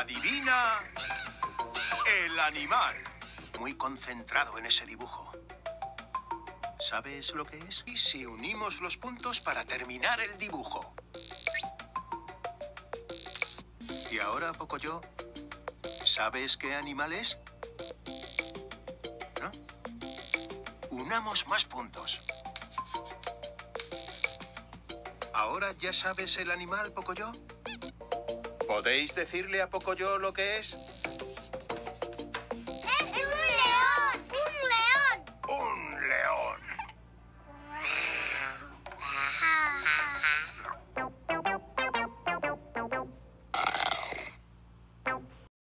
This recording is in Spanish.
Adivina el animal. Muy concentrado en ese dibujo. ¿Sabes lo que es? ¿Y si unimos los puntos para terminar el dibujo? Y ahora, Pocoyo, ¿sabes qué animal es? ¿No? Unamos más puntos. ¿Ahora ya sabes el animal, Pocoyo? ¿Podéis decirle a Pocoyo lo que es?